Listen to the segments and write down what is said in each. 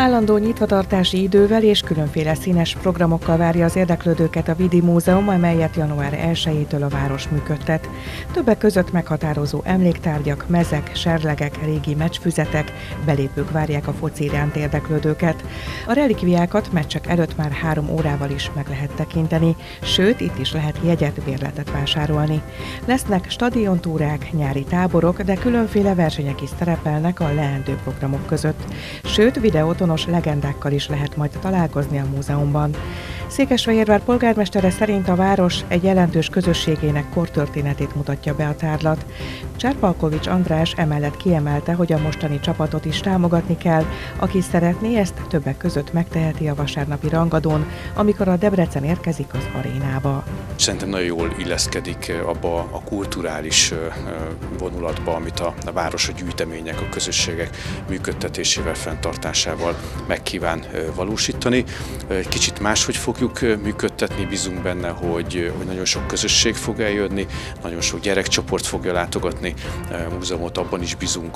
Állandó nyitvatartási idővel és különféle színes programokkal várja az érdeklődőket a Vidi Múzeum, amelyet január 1-től a város működtet. Többek között meghatározó emléktárgyak, mezek, serlegek, régi meccsfüzetek, belépők várják a foci iránt érdeklődőket. A relikviákat meccsek előtt már 3 órával is meg lehet tekinteni, sőt, itt is lehet jegyet, bérletet vásárolni. Lesznek stadiontúrák, nyári táborok, de különféle versenyek is szerepelnek a leendő programok között. Sőt, videótonos legendákkal is lehet majd találkozni a múzeumban. Székesfehérvár polgármestere szerint a város egy jelentős közösségének kortörténetét mutatja be a tárlat. Cserpalkovics András emellett kiemelte, hogy a mostani csapatot is támogatni kell, aki szeretné, ezt többek között megteheti a vasárnapi rangadón, amikor a Debrecen érkezik az arénába. Szerintem nagyon jól illeszkedik abba a kulturális vonulatba, amit a város, a gyűjtemények, a közösségek működtetésével, fenntartásával meg kíván valósítani. Egy kicsit máshogy fogjuk működtetni, bízunk benne, hogy nagyon sok közösség fog eljönni, nagyon sok gyerekcsoport fogja látogatni a múzeumot, abban is bízunk,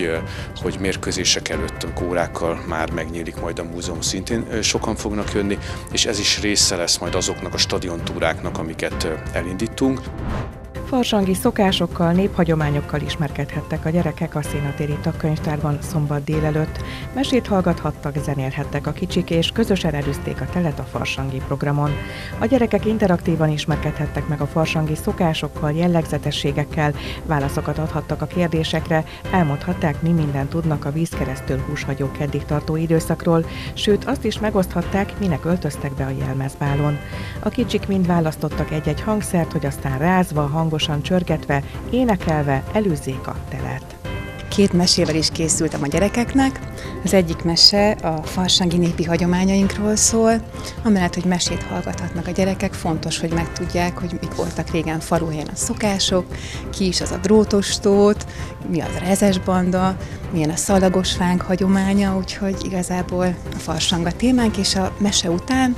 hogy mérkőzések előtt, órákkal már megnyílik majd a múzeum, szintén sokan fognak jönni, és ez is része lesz majd azoknak a stadiontúráknak, amiket elindítunk. Farsangi szokásokkal, néphagyományokkal ismerkedhettek a gyerekek a Szénatéri Tagkönyvtárban szombat délelőtt. Mesét hallgathattak, zenélhettek a kicsik, és közösen elűzték a telet a farsangi programon. A gyerekek interaktívan ismerkedhettek meg a farsangi szokásokkal, jellegzetességekkel, válaszokat adhattak a kérdésekre, elmondhatták, mi mindent tudnak a vízkeresztől húshagyó keddig tartó időszakról, sőt azt is megoszthatták, minek öltöztek be a jelmezbálon. A kicsik mind választottak egy-egy hangszert, hogy aztán rázva, hangosan csörgetve, énekelve elűzzék a telet. 2 mesével is készültem a gyerekeknek. Az egyik mese a farsangi népi hagyományainkról szól. Amellett, hogy mesét hallgathatnak a gyerekek, fontos, hogy megtudják, hogy mik voltak régen faluhelyen a szokások, ki is az a drótostót, mi az a rezesbanda, milyen a szalagosfánk hagyománya, úgyhogy igazából a farsang a témánk, és a mese után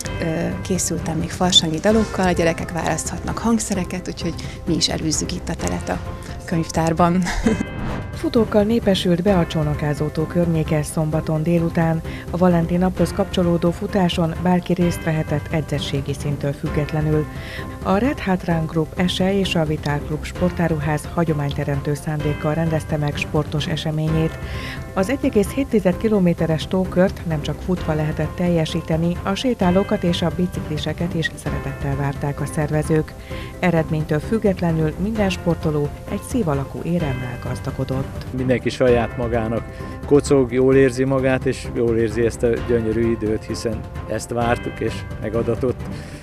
készültem még farsangi dalokkal, a gyerekek választhatnak hangszereket, úgyhogy mi is elűzzük itt a telet a könyvtárban. Futókkal népesült be a Csónakázótó környéke szombaton délután. A Valentin naphoz kapcsolódó futáson bárki részt vehetett edzettségi szinttől függetlenül. A Red Hat Run Group ESE és a Vitál Klub sportáruház hagyományteremtő szándékkal rendezte meg sportos eseményét. Az 1,7 kilométeres tókört nem csak futva lehetett teljesíteni, a sétálókat és a bicikliseket is szeretettel várták a szervezők. Eredménytől függetlenül minden sportoló egy szív alakú éremmel gazdagodott. Mindenki saját magának kocog, jól érzi magát, és jól érzi ezt a gyönyörű időt, hiszen ezt vártuk és megadatott.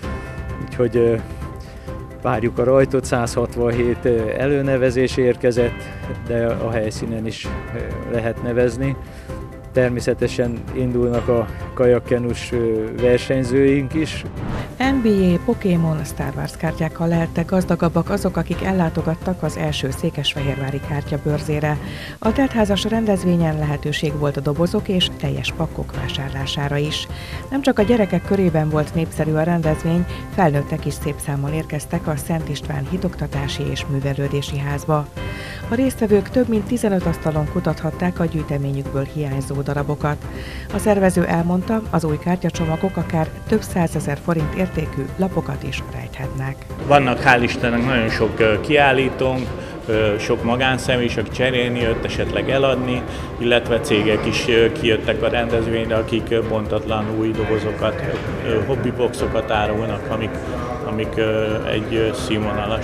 Úgyhogy várjuk a rajtot, 167 előnevezés érkezett, de a helyszínen is lehet nevezni. Természetesen indulnak a kajakkenus versenyzőink is. NBA, Pokémon, Star Wars kártyákkal lehettek gazdagabbak azok, akik ellátogattak az első székesfehérvári kártyabörzére. A teltházas rendezvényen lehetőség volt a dobozok és teljes pakkok vásárlására is. Nem csak a gyerekek körében volt népszerű a rendezvény, felnőttek is szép számmal érkeztek a Szent István Hitoktatási és Művelődési Házba. A résztvevők több mint 15 asztalon kutathatták a gyűjteményükből hiányzó darabokat. A szervező elmondta, az új kártyacsomagok akár több 100 000 forint értékű lapokat is rejthetnek. Vannak hál' Istennek nagyon sok kiállítónk, sok magánszemély is, aki cserélni jött, esetleg eladni, illetve cégek is kijöttek a rendezvényre, akik bontatlan új dobozokat, hobbiboxokat árulnak, amik egy színvonalas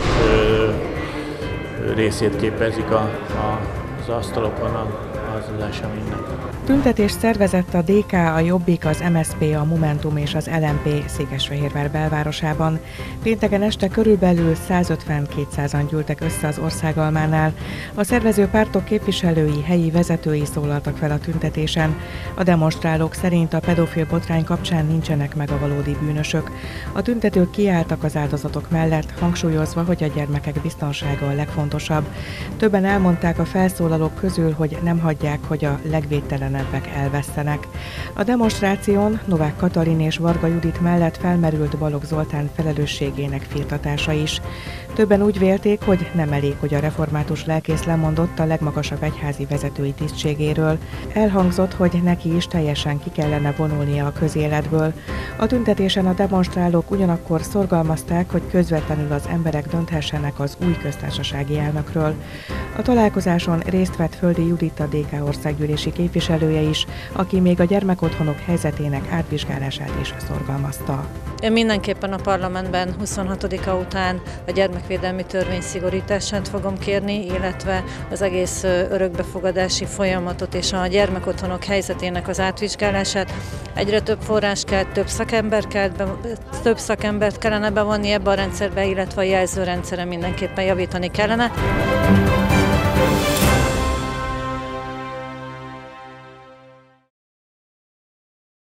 részét képezik az asztalokon az eseménynek. Tüntetést szervezett a DK, a Jobbik, az MSZP, a Momentum és az LMP Székesfehérvár belvárosában. Pénteken este körülbelül 150-200-an gyűltek össze az Országalmánál. A szervező pártok képviselői, helyi vezetői szólaltak fel a tüntetésen. A demonstrálók szerint a pedofil botrány kapcsán nincsenek meg a valódi bűnösök. A tüntetők kiálltak az áldozatok mellett, hangsúlyozva, hogy a gyermekek biztonsága a legfontosabb. Többen elmondták a felszólalók közül, hogy nem hagyják, hogy a legvédtelenebbek elvesztenek. A demonstráción Novák Katalin és Varga Judit mellett felmerült Balogh Zoltán felelősségének firtatása is. Többen úgy vélték, hogy nem elég, hogy a református lelkész lemondott a legmagasabb egyházi vezetői tisztségéről. Elhangzott, hogy neki is teljesen ki kellene vonulnia a közéletből. A tüntetésen a demonstrálók ugyanakkor szorgalmazták, hogy közvetlenül az emberek dönthessenek az új köztársasági elnökről. A találkozáson részt vett Földi Judit, a DK országgyűlési képviselője is, aki még a gyermekotthonok helyzetének átvizsgálását is szorgalmazta. Én mindenképpen a parlamentben 26-a után a gyermekvédelmi törvény szigorítását fogom kérni, illetve az egész örökbefogadási folyamatot és a gyermekotthonok helyzetének az átvizsgálását. Egyre több forrás kell, több szakembert kellene bevonni ebbe a rendszerbe, illetve a jelzőrendszeren mindenképpen javítani kellene.